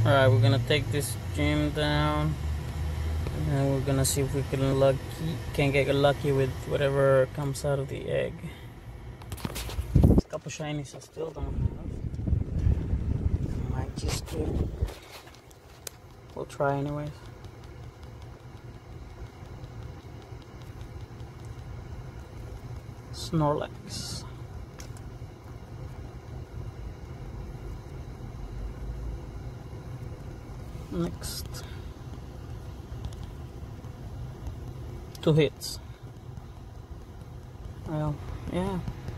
Alright, we're gonna take this gem down, and we're gonna see if we can get lucky with whatever comes out of the egg. A couple shinies I still don't have. Might just do. We'll try anyways. Snorlax. Next. 2 hits. Well, yeah.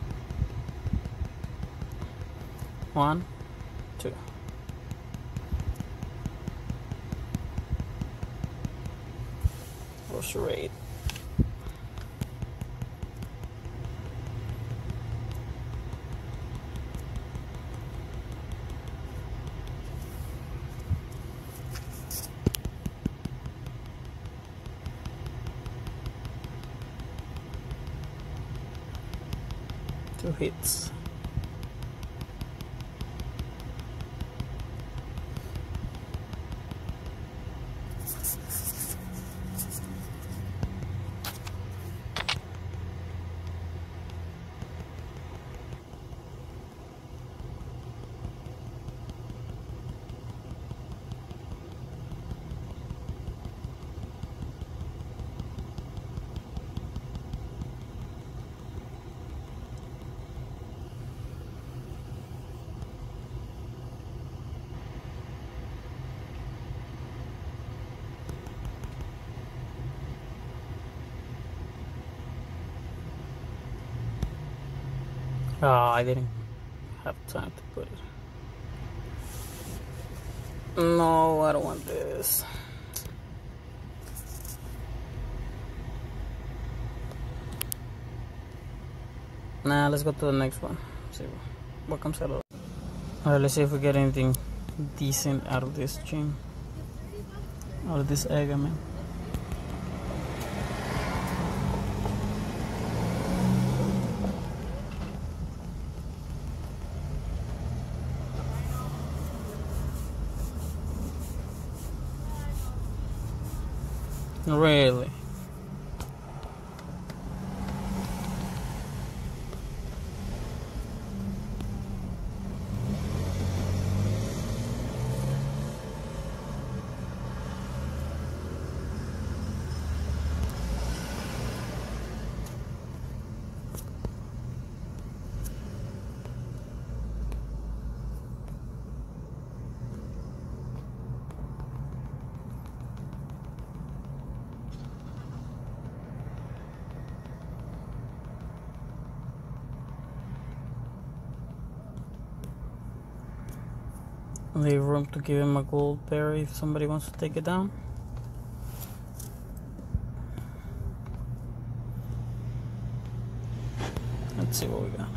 1, 2. Roserade. Two hits. Oh, I didn't have time to put it. No, I don't want this. Nah, let's go to the next one. See what comes out of it. Alright, let's see if we get anything decent out of this gem. Out of this egg, I mean. Really? Leave room to give him a gold berry if somebody wants to take it down. Let's see what we got.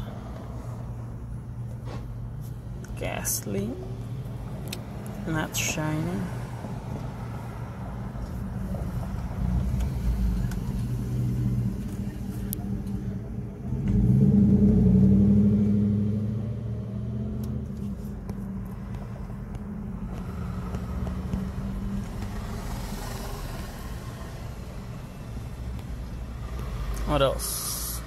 Ghastly. Not shiny. What else?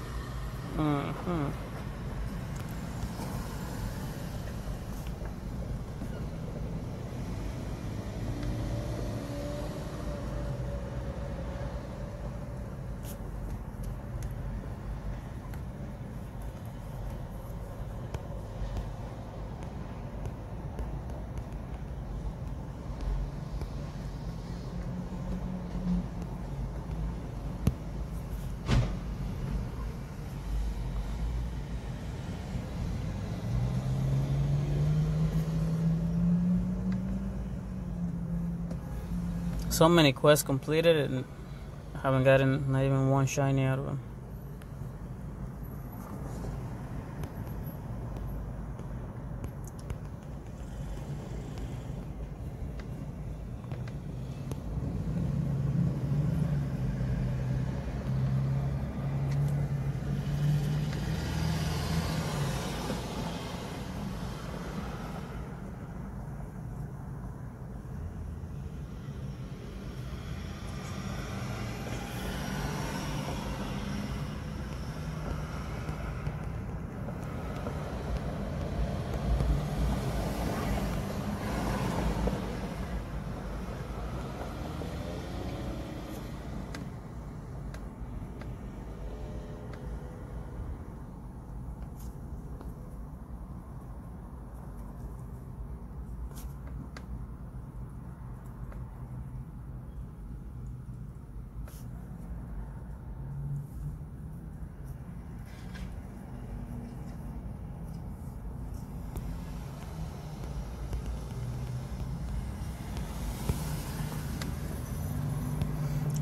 So many quests completed and I haven't gotten not even one shiny out of them.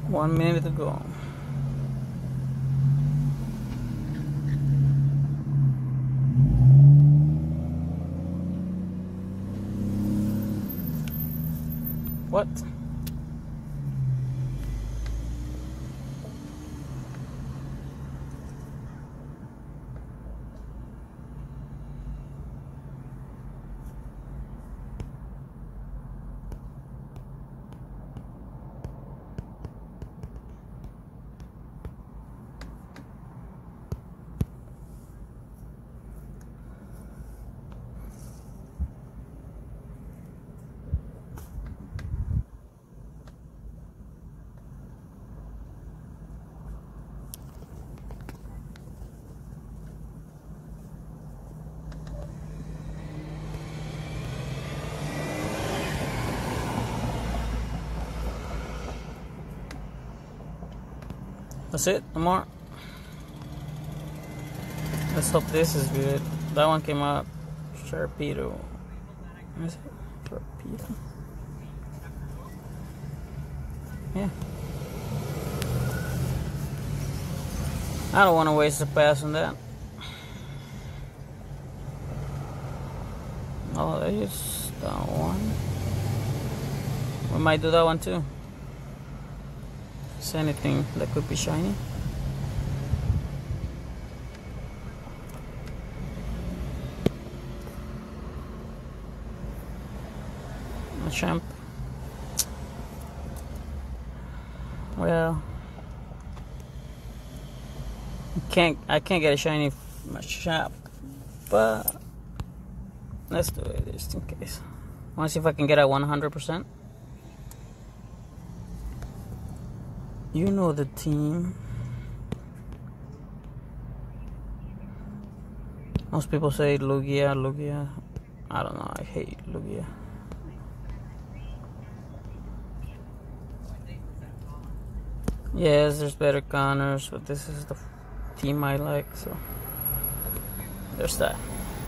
1 minute to go. What? That's it, no more. Let's hope this is good. That one came out Sharpedo. Is it Sharpedo? Yeah. I don't want to waste a pass on that. Oh, there's that one. We might do that one too. Is anything that could be shiny? A champ. Well, I can't get a shiny champ, but let's do it just in case. Wanna see if I can get a 100%? You know the team. Most people say Lugia. I don't know, I hate Lugia. Yes, there's better counters, but this is the team I like, so there's that.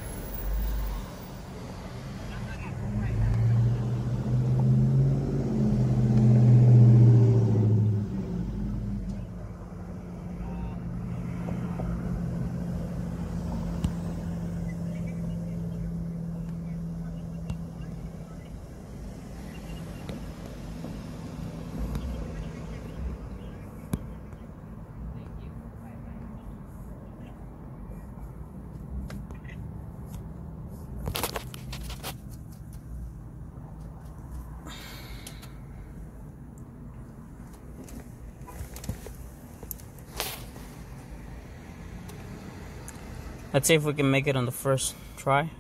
Let's see if we can make it on the first try.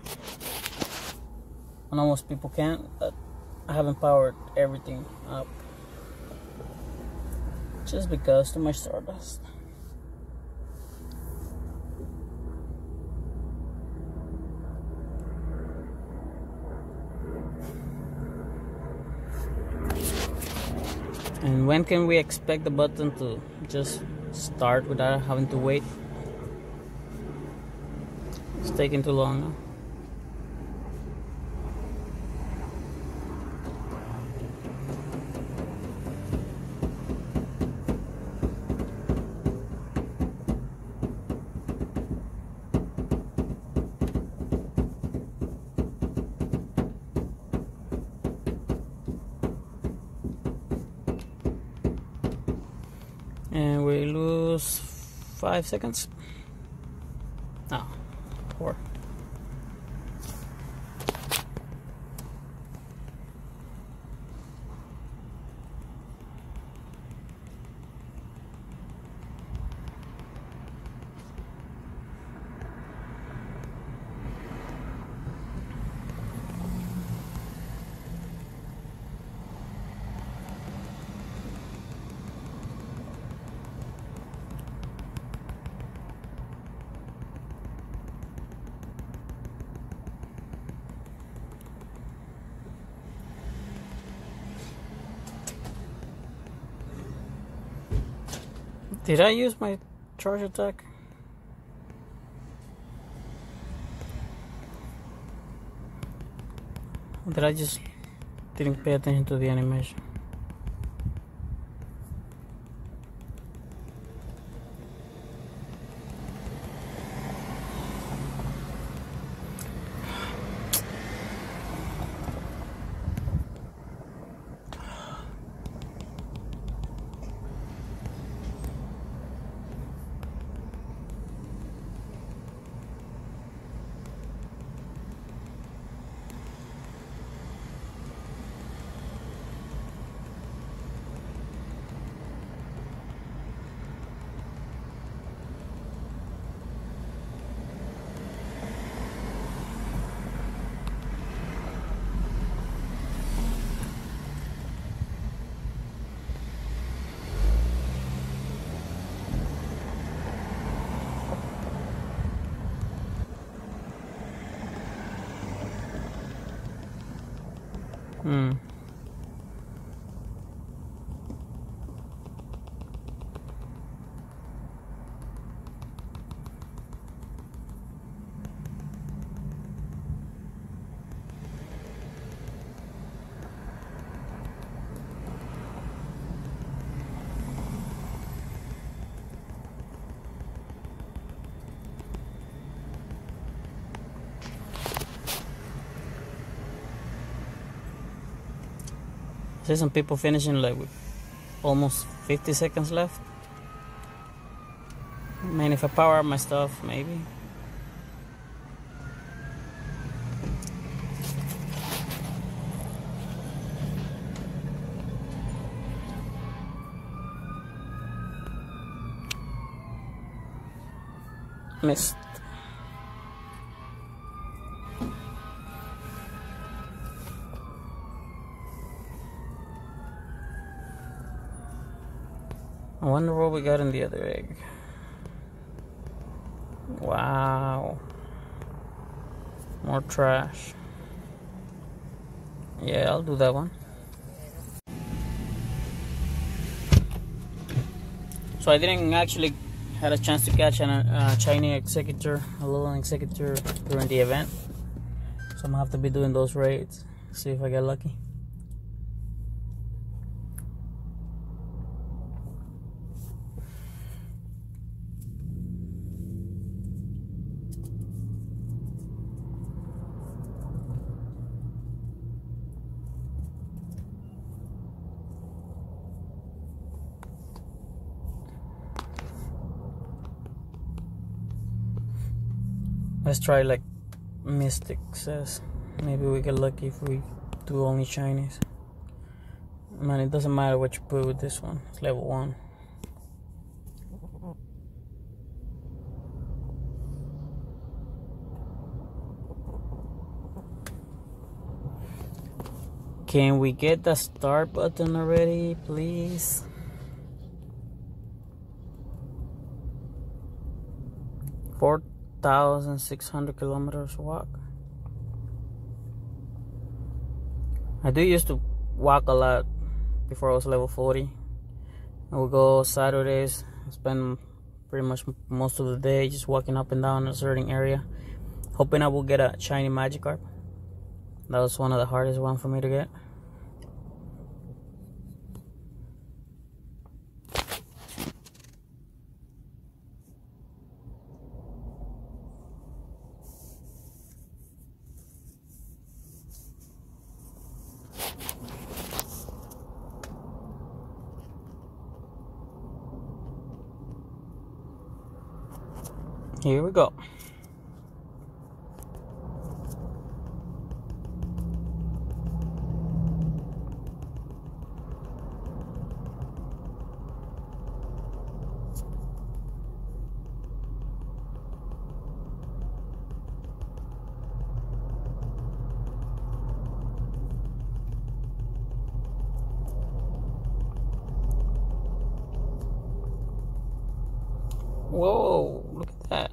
I know most people can't, but I haven't powered everything up. Just because too much Stardust. And when can we expect the button to just start without having to wait? It's taking too long now. And we lose 5 seconds. No, 4. Did I use my charge attack? Or did I just didn't pay attention to the animation? Hmm. I see some people finishing like with almost 50 seconds left. Man, if I power up my stuff, maybe. Missed. I wonder what we got in the other egg. Wow. More trash. Yeah, I'll do that one. So I didn't actually had a chance to catch a Chinese executor, a little executor during the event. So I'm gonna have to be doing those raids. See if I get lucky. Let's try like Mystic says. Maybe we get lucky if we do only Chinese. Man, it doesn't matter what you put with this one. It's level 1. Can we get the start button already, please? Four 1,600 kilometers walk. I do used to walk a lot before I was level 40. I would go Saturdays, spend pretty much most of the day just walking up and down a certain area, hoping I will get a shiny Magikarp. That was one of the hardest ones for me to get. Here we go. Whoa, look at that.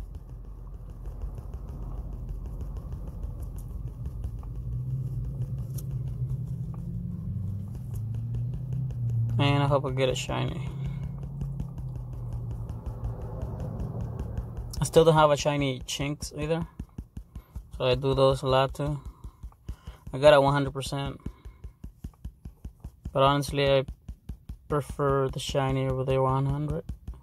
Man, I hope I get a shiny. I still don't have a shiny Chinks either, so I do those a lot too. I got a 100%, but honestly I prefer the shiny over the 100.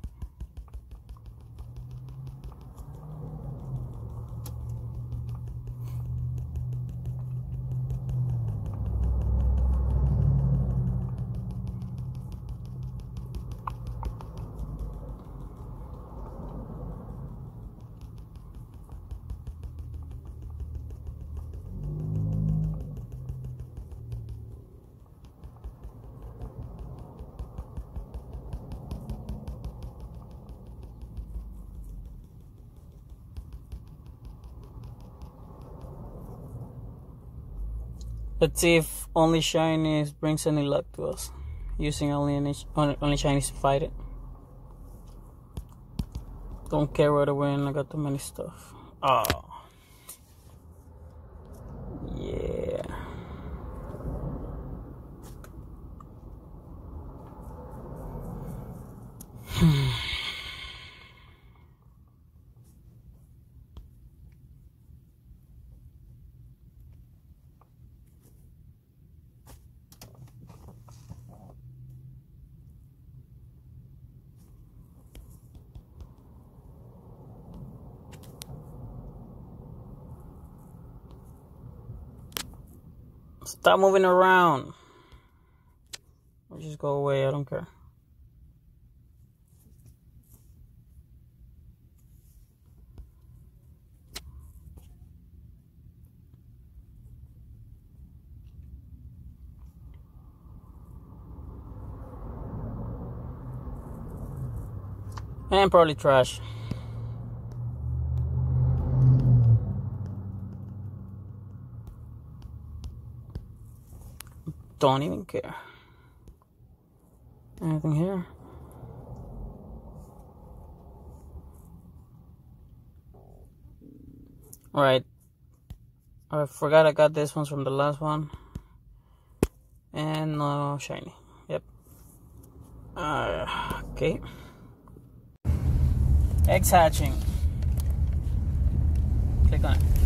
Let's see if only shinies brings any luck to us. Using only shinies to fight it. Don't care where to win, I got too many stuff. Oh. Yeah. Stop moving around. Or just go away, I don't care. And probably trash. Don't even care. Anything here? Alright. I forgot I got this ones from the last one. And no shiny. Yep. Okay. Eggs hatching. Click on it.